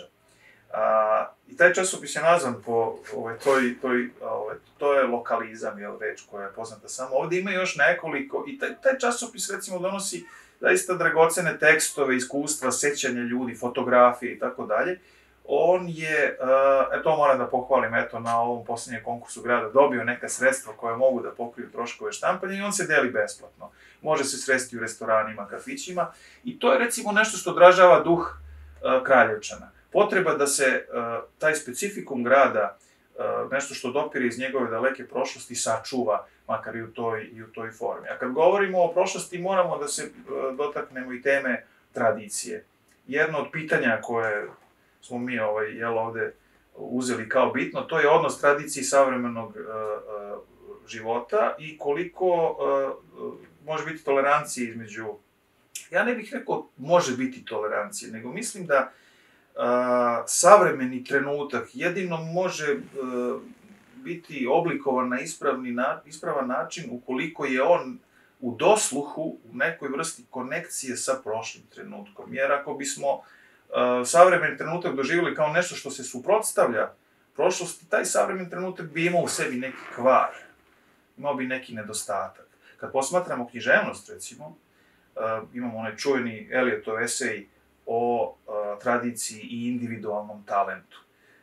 A, I taj časopis je nazvan po ovaj, toj, toj, ovaj, to je lokalizam, jel, reč koja je poznata samo. Ovdje ima još nekoliko, i taj, taj časopis recimo donosi zaista dragocene tekstove, iskustva, sećanja ljudi, fotografije i tako dalje. On je, uh, eto moram da pohvalim, eto na ovom posljednjem konkursu grada dobio neka sredstva koje mogu da pokriju troškove štampanja i on se deli besplatno. Može se sresti u restoranima, kafićima i to je recimo nešto što odražava duh uh, Kraljevčana. Potreba da se uh, taj specifikum grada, uh, nešto što dopire iz njegove daleke prošlosti, sačuva, makar i u toj, i u toj formi. A kad govorimo o prošlosti, moramo da se uh, dotaknemo i teme tradicije. Jedno od pitanja koje smo mi ovaj, jel, ovde uzeli kao bitno, to je odnos tradicije savremenog uh, uh, života i koliko uh, može biti tolerancije između... Ja ne bih rekao može biti tolerancije, nego mislim da uh, savremeni trenutak jedino može uh, biti oblikovan na ispravni na, ispravan način ukoliko je on u dosluhu, u nekoj vrsti konekcije sa prošlim trenutkom. Jer ako bismo uh, savremeni trenutak doživjeli kao nešto što se suprotstavlja prošlosti, taj savremeni trenutak bi imao u sebi neki kvar, imao bi neki nedostatak. Kad posmatramo književnost, recimo, uh, imamo onaj čuveni Eliotov esej o uh, tradiciji i individualnom talentu.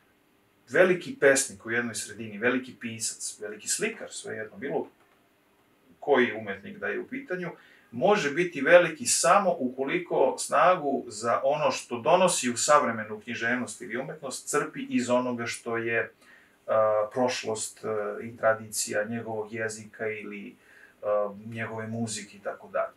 Veliki pesnik u jednoj sredini, veliki pisac, veliki slikar, svejedno, bilo koji umetnik da je u pitanju, može biti veliki samo ukoliko snagu za ono što donosi u savremenu književnost ili umetnost crpi iz onoga što je uh, prošlost uh, i tradicija njegovog jezika ili uh, njegove muzike i tako dalje.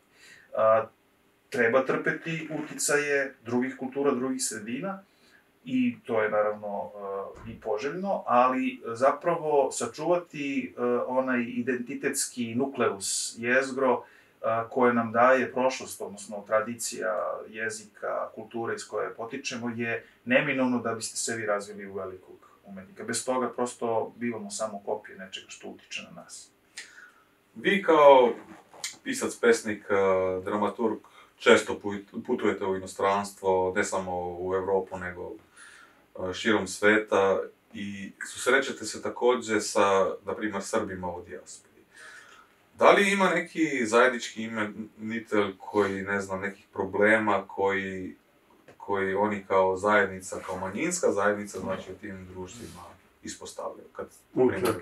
Treba trpeti uticaje drugih kultura, drugih sredina, i to je naravno uh, i poželjno, ali zapravo sačuvati uh, onaj identitetski nukleus, jezgro, uh, koje nam daje prošlost, odnosno tradicija, jezika, kulture iz koje potičemo, je neminovno da biste se vi razvili u velikog umetnika. Bez toga prosto bivamo samo kopije nečega što utiče na nas. Vi kao pisac, pesnik, uh, dramaturg, često putujete u inostranstvo, ne samo u Evropu, nego širom sveta i susrećete se također sa, na primjer, Srbima u dijaspori. Da li ima neki zajednički imenitelj koji, ne znam, nekih problema koji, koji oni kao zajednica, kao manjinska zajednica, znači u tim društvima ispostavljaju? Kad, na primjer,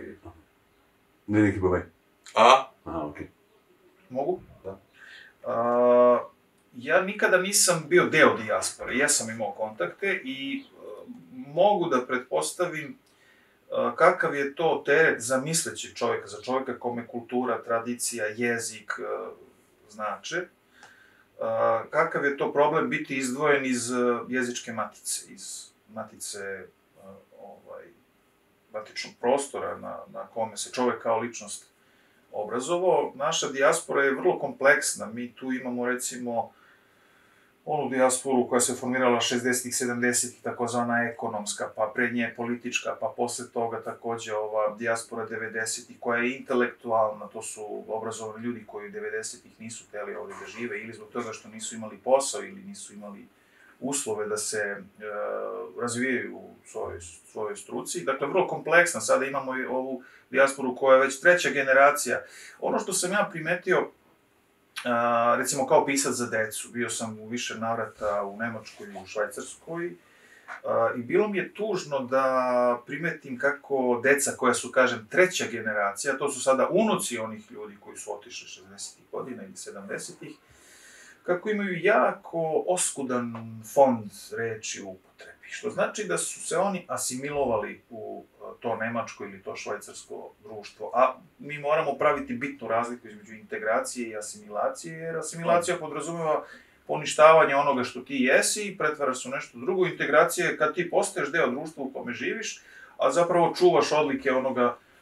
ne neki problem. A? Aha, okej. Mogu? Da. A, ja nikada nisam bio deo dijaspore, ja sam imao kontakte i mogu da pretpostavim uh, kakav je to teret za misleći čovjeka, za čovjeka kome kultura, tradicija, jezik uh, znače, uh, kakav je to problem biti izdvojen iz uh, jezičke matice, iz matice uh, ovaj, matičnog prostora na, na kome se čovjek kao ličnost obrazovao. Naša dijaspora je vrlo kompleksna, mi tu imamo recimo onu dijasporu koja se formirala šezdesetih, sedamdesetih, takozvana ekonomska, pa pred nje politička, pa posle toga također ova dijaspora devedesetih, koja je intelektualna, to su obrazovani ljudi koji devedesetih nisu hteli ovdje da žive, ili zbog toga što nisu imali posao, ili nisu imali uslove da se e, razvijaju u svojoj, svojoj struci. Dakle, vrlo kompleksna. Sada imamo i ovu dijasporu koja je već treća generacija. Ono što sam ja primetio, Uh, recimo kao pisac za decu, bio sam u više navrata u Nemačkoj i u Švajcarskoj uh, i bilo mi je tužno da primetim kako deca koja su, kažem, treća generacija, to su sada unuci onih ljudi koji su otišli šezdesetih godina ili sedamdesetih, kako imaju jako oskudan fond reči u upotrebi, što znači da su se oni asimilovali u to nemačko ili to švajcarsko društvo, a mi moramo praviti bitnu razliku između integracije i asimilacije, jer asimilacija podrazumeva poništavanje onoga što ti jesi i pretvaraš se u nešto drugo. Integracija je kad ti postaješ deo društva u kome živiš, a zapravo čuvaš odlike onoga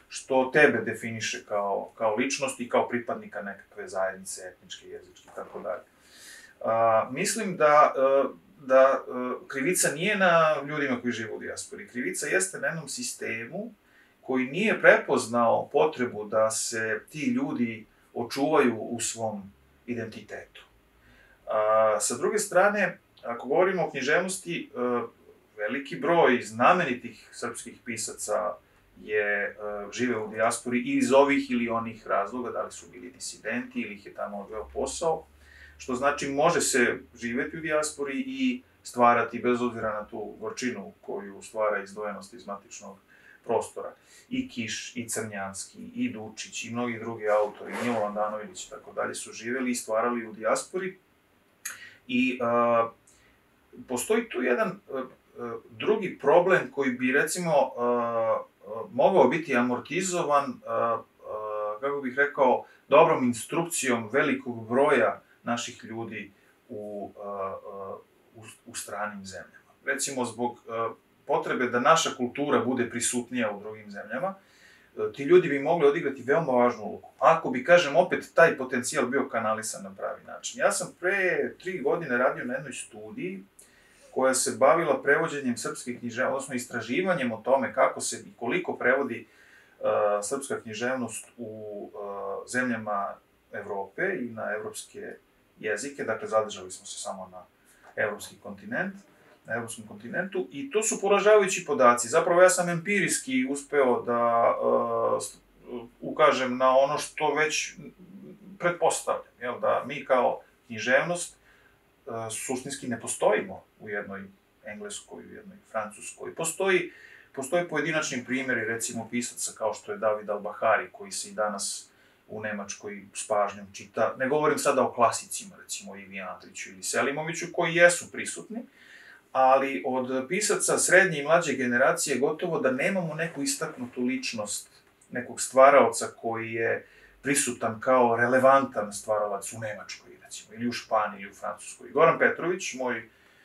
što tebe definiše kao, kao ličnost i kao pripadnika nekakve zajednice, etničke, jezičke i tako dalje. Mislim da, da krivica nije na ljudima koji žive u dijaspori. Krivica jeste na jednom sistemu koji nije prepoznao potrebu da se ti ljudi očuvaju u svom identitetu. Sa druge strane, ako govorimo o književnosti, veliki broj znamenitih srpskih pisaca je žive u dijaspori iz ovih ili onih razloga, da li su bili disidenti ili ih je tamo odveo posao, što znači može se živeti u dijaspori i stvarati bez obzira na tu gorčinu koju stvara izdvojenost iz matičnog prostora. I Kiš, i Crnjanski, i Dučić, i mnogi drugi autori, Milo Andanović i tako dalje su živeli i stvarali u dijaspori. I uh, postoji tu jedan uh, drugi problem koji bi, recimo, uh, mogao biti amortizovan, uh, uh, kako bih rekao, dobrom instrukcijom velikog broja naših ljudi u, uh, uh, u, u stranim zemljama. Recimo, zbog uh, potrebe da naša kultura bude prisutnija u drugim zemljama, ti ljudi bi mogli odigrati veoma važnu ulogu. Ako bi, kažem, opet taj potencijal bio kanalisan na pravi način. Ja sam pre tri godine radio na jednoj studiji koja se bavila prevođenjem srpskih književnosti, odnosno istraživanjem o tome kako se i koliko prevodi uh, srpska književnost u uh, zemljama Evrope i na evropske jezike. Dakle, zadržali smo se samo na evropski kontinent. na evropskom kontinentu, i to su poražavajući podaci. Zapravo, ja sam empirijski uspeo da uh, ukažem na ono što već pretpostavljam, jel, da mi kao književnost uh, suštinski ne postojimo u jednoj engleskoj, u jednoj francuskoj. Postoji, postoji pojedinačni primjeri, recimo, pisaca kao što je David Albahari, koji se i danas u Nemačkoj s pažnjom čita. Ne govorim sada o klasicima, recimo Ivi Andriću ili Selimoviću, koji jesu prisutni, ali od pisaca srednje i mlađe generacije gotovo da nemamo neku istaknutu ličnost, nekog stvaraoca koji je prisutan kao relevantan stvaralac u Nemačkoj, recimo, ili u Španiji, ili u Francuskoj. Goran Petrović, moj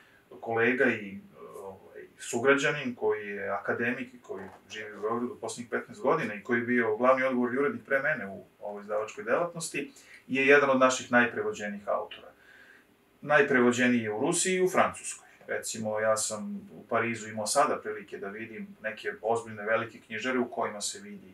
kolega i ovaj, sugrađanin, koji je akademik i koji živi u Beogradu posljednjih petnaest godina i koji je bio glavni odgovorni urednik pre mene u ovoj izdavačkoj delatnosti, je jedan od naših najprevođenijih autora. Najprevođeniji je u Rusiji i u Francuskoj. Recimo, ja sam u Parizu imao sada prilike da vidim neke ozbiljne velike knjižare u kojima se vidi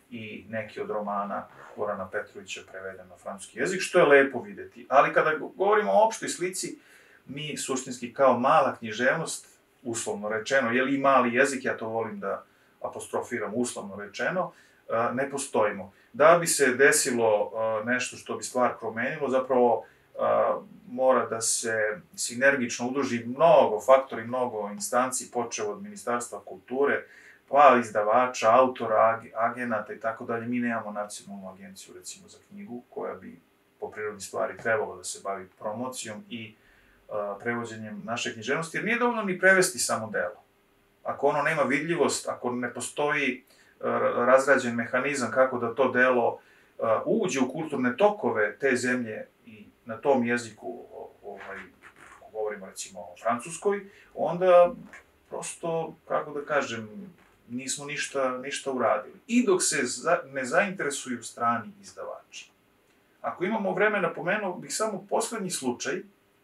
i neki od romana Gorana Petrovića preveden na francuski jezik, što je lepo videti. Ali kada govorimo o opštoj slici, mi suštinski kao mala književnost, uslovno rečeno, je li i mali jezik, ja to volim da apostrofiram uslovno rečeno, ne postojimo. Da bi se desilo nešto što bi stvar promenilo, zapravo Uh, mora da se sinergično udruži mnogo faktori, mnogo instanci, počeo od Ministarstva kulture, pa izdavača, autora, agenata i tako dalje. Mi nemamo nacionalnu agenciju, recimo, za knjigu, koja bi po prirodi stvari trebalo da se bavi promocijom i uh, prevođenjem naše književnosti, jer nije dovoljno ni prevesti samo delo. Ako ono nema vidljivost, ako ne postoji uh, razrađen mehanizam kako da to delo uh, uđe u kulturne tokove te zemlje i na tom jeziku, ovaj, govorimo recimo o Francuskoj, onda prosto, kako da kažem, nismo ništa, ništa uradili. I dok se za, ne zainteresuju strani izdavači. Ako imamo vremena, pomenuo bih samo poslednji slučaj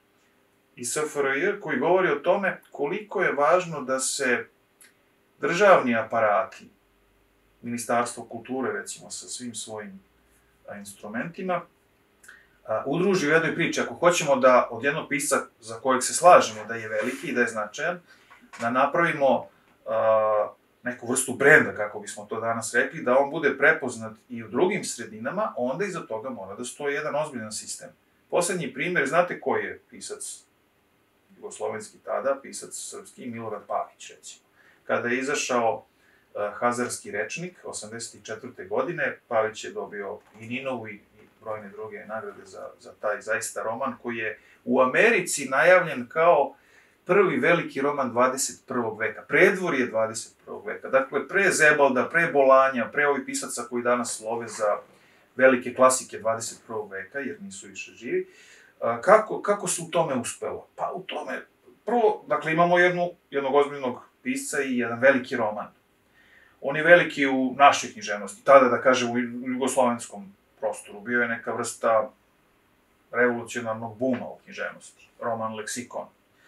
iz S F R J koji govori o tome koliko je važno da se državni aparati, Ministarstvo kulture recimo sa svim svojim instrumentima, udruži u jednoj priči. Ako hoćemo da od jednog pisca za kojeg se slažemo da je veliki i da je značajan, da napravimo uh, neku vrstu brenda, kako bismo to danas rekli, da on bude prepoznat i u drugim sredinama, onda iza toga mora da stoji jedan ozbiljan sistem. Poslednji primjer, znate koji je pisac jugoslovenski tada, pisac srpski, Milorad Pavić, recimo. Kada je izašao uh, Hazarski rečnik, osamdeset četvrte godine, Pavić je dobio i Ninovu i brojne druge nagrade za, za taj zaista roman, koji je u Americi najavljen kao prvi veliki roman dvadeset prvog veka, predvorje dvadeset prvog veka. Dakle, pre Zebalda, pre Bolanja, pre ovih pisaca koji danas slove za velike klasike dvadeset prvog veka, jer nisu više živi. Kako, kako se u tome uspelo? Pa u tome, prvo, dakle, imamo jednu, jednog ozbiljnog pisca i jedan veliki roman. On je veliki u našoj književnosti, tada da kažem u jugoslovenskom prostoru. Bio je neka vrsta revolucionarnog buma u književnosti, roman leksikon.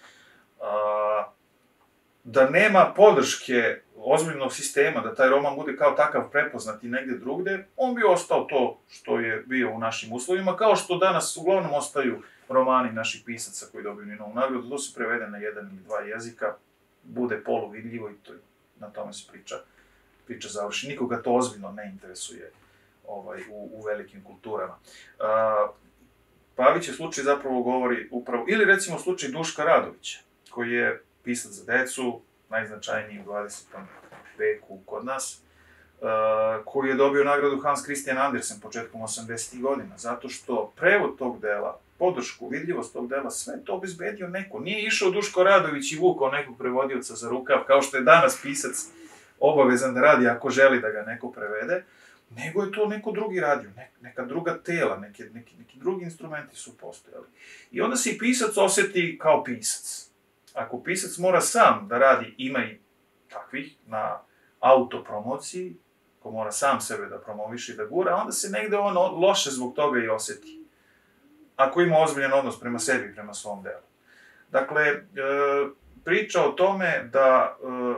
Da nema podrške ozbiljnog sistema, da taj roman bude kao takav prepoznat i negde drugde, on bi ostao to što je bio u našim uslovima, kao što danas uglavnom ostaju romani naših pisaca koji dobiju Ninovu nagradu, to se prevede na jedan ili dva jezika, bude poluvidljivo i to, na tome se priča, priča završi. Nikoga to ozbiljno ne interesuje ovaj, u, u velikim kulturama. A, Pavićev slučaj zapravo govori upravo, ili recimo slučaj Duška Radovića, koji je pisac za decu, najznačajniji u dvadesetom veku kod nas, koji je dobio nagradu Hans Christian Andersen početkom osamdesetih godina, zato što prevod tog dela, podršku, vidljivost tog dela, sve to obezbedio neko. Nije išao Duško Radović i vukao nekog prevodioca za rukav, kao što je danas pisac obavezan da radi ako želi da ga neko prevede, nego je to neko drugi radio, neka druga tela, neki, neki, neki drugi instrumenti su postojali. I onda se i pisac osjeti kao pisac. Ako pisac mora sam da radi, ima i takvih na autopromociji, ko mora sam sebe da promoviše i da gura, onda se negde on loše zbog toga i osjeti. Ako ima ozbiljan odnos prema sebi i prema svom delu. Dakle, priča o tome da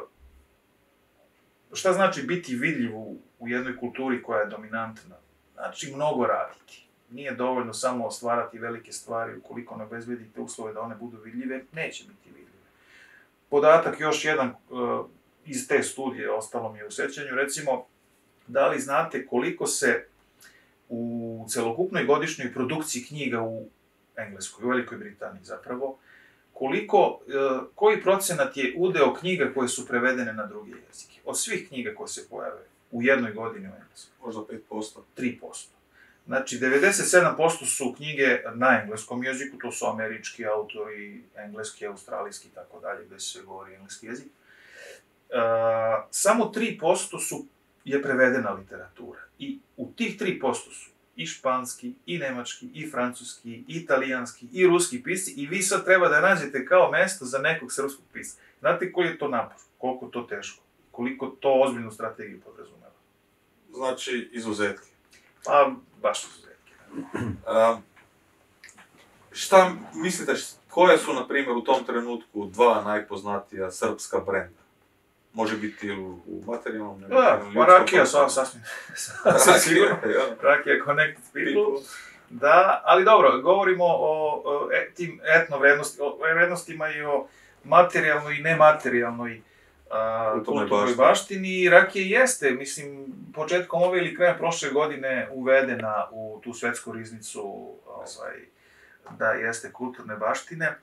šta znači biti vidljiv u jednoj kulturi koja je dominantna? Znači mnogo raditi. Nije dovoljno samo stvarati velike stvari, ukoliko ne obezbedite uslove da one budu vidljive, neće biti vidljive. Podatak još jedan iz te studije, ostalo mi je u sećanju, recimo, da li znate koliko se u celokupnoj godišnjoj produkciji knjiga u Engleskoj, u Velikoj Britaniji zapravo, koliko, koji procenat je udeo knjiga koje su prevedene na druge jezike? Od svih knjiga koje se pojave u jednoj godini u Engleskoj. Možda pet posto. tri posto. Znači, devedeset sedam posto su knjige na engleskom jeziku, to su američki autori, engleski, australijski i tako dalje, gde se govori engleski jezik. Uh, samo tri posto su, je prevedena literatura. I u tih tri posto su i španski, i nemački, i francuski, i italijanski, i ruski pisci, i vi sad treba da nađete kao mesto za nekog srpskog pisca. Znate koji je to napor, koliko to teško, koliko to ozbiljnu strategiju podrazumeva? Znači, izuzetke. Pa, baš izuzetke. Uh, šta mislite, koje su, na primjer, u tom trenutku dva najpoznatija srpska brenda? Može biti ili u materijalnom, ne materijalnom. Da, pa Rakija, sasvim. Sasvim sigurno. Rakija Connected People. Da, ali dobro, govorimo o tim etno-vrednostima i o materijalnoj i nematerijalnoj kulturnoj baštini. Rakija jeste, mislim, početkom ove ili krajem prošle godine uvedena u tu svetsku riznicu da jeste kulturne baštine.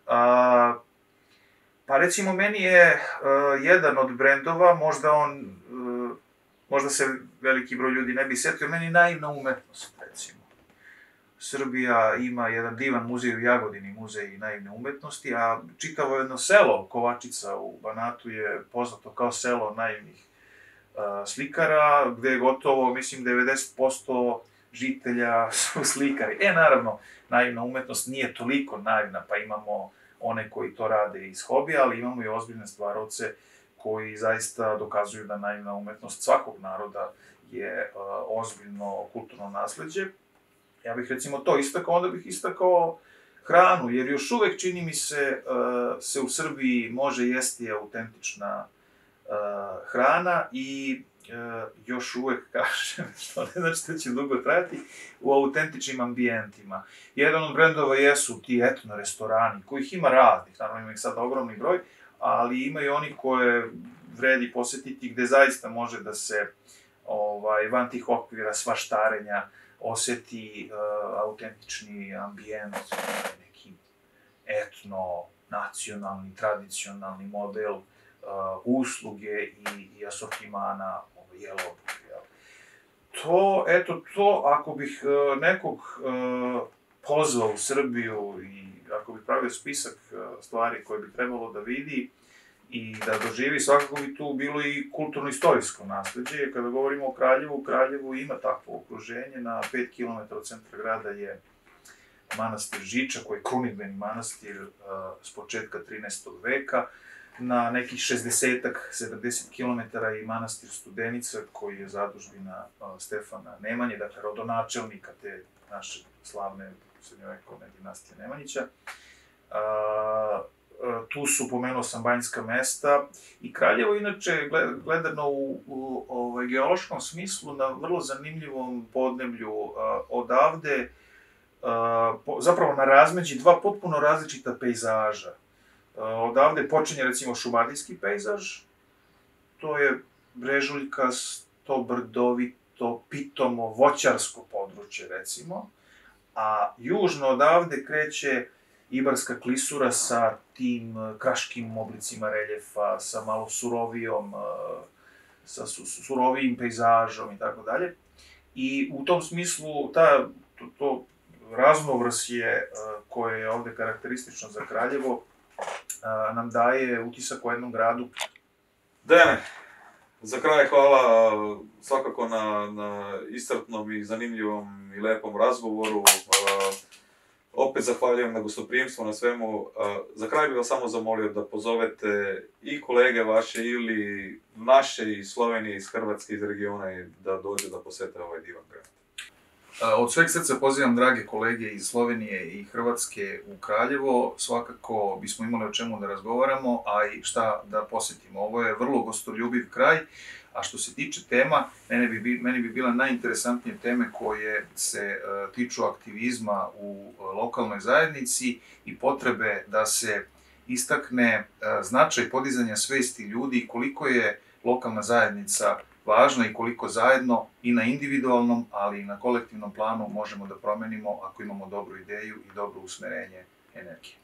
Pa recimo, meni je jedan od brendova, možda on, možda se veliki broj ljudi ne bi setio, meni je Naivna umetnost, recimo. Srbija ima jedan divan muzej u Jagodini, muzej naivne umetnosti, a čitavo jedno selo, Kovačica u Banatu, je poznato kao selo naivnih slikara, gde je gotovo, mislim, devedeset posto žitelja su slikari. E, naravno, naivna umetnost nije toliko naivna, pa imamo one koji to rade iz hobija, ali imamo i ozbiljne stvarovce koji zaista dokazuju da naivna umetnost svakog naroda je ozbiljno kulturno nasleđe. Ja bih recimo to istakao, onda bih istakao hranu, jer još uvek, čini mi se, se u Srbiji može jesti autentična hrana i još uvek, kažem, što ne znači da će dugo trajati, u autentičnim ambijentima. Jedan od brendova jesu ti etno restorani, kojih ima raznih, naravno ima ih sad ogromni broj, ali ima i oni koje vredi posetiti gde zaista može da se van tih okvira svaštarenja osjeti autentični ambijent, neki etno, nacionalni, tradicionalni model usluge i asortimana jelog. To, eto, to, ako bih nekog pozvao u Srbiju i ako bih pravio spisak stvari koje bi trebalo da vidi i da doživi, svakako bi tu bilo i kulturno-istorijsko nasleđe. Kada govorimo o Kraljevu, Kraljevu ima takvo okruženje. Na pet kilometara od centra grada je manastir Žiča, koji je krunidbeni manastir s početka trinaestog veka. na nekih šezdesetak, sedamdeset kilometara i manastir Studenica, koji je zadužbina Stefana Nemanje, dakle rodonačelnika te naše slavne srednjovekovne dinastije Nemanjića. Tu su, pomenuo sam, Banjska mesta i Kraljevo, inače, gledano u, u ovaj, geološkom smislu, na vrlo zanimljivom podneblju. Odavde, zapravo na razmeđi dva potpuno različita pejzaža. Odavde počinje, recimo, šumadijski pejzaž, to je brežuljkasto, brdovito, pitomo, voćarsko područje, recimo, a južno odavde kreće Ibarska klisura sa tim kraškim oblicima reljefa, sa malo surovijom, sa surovijim pejzažom i tako dalje. I u tom smislu, ta, to, to raznovrsje koje je ovde karakteristično za Kraljevo, nam daje utisak o jednom gradu. Dejane, za kraj hvala svakako na, na iscrpnom i zanimljivom i lepom razgovoru. Opet zahvaljujem na gostoprimstvu, na svemu. Za kraj bih vas samo zamolio da pozovete i kolege vaše ili naše iz Slovenije, iz Hrvatske, iz regiona i da dođe da posete ovaj divan grad. Od sveg srca pozivam drage kolege iz Slovenije i Hrvatske u Kraljevo. Svakako bismo imali o čemu da razgovaramo, a i šta da posetimo. Ovo je vrlo gostoljubiv kraj, a što se tiče tema, meni bi, meni bi bila najinteresantnije teme koje se uh, tiču aktivizma u uh, lokalnoj zajednici i potrebe da se istakne uh, značaj podizanja svesti ljudi, koliko je lokalna zajednica važna i koliko zajedno i na individualnom, ali i na kolektivnom planu možemo da promenimo ako imamo dobru ideju i dobro usmerenje energije.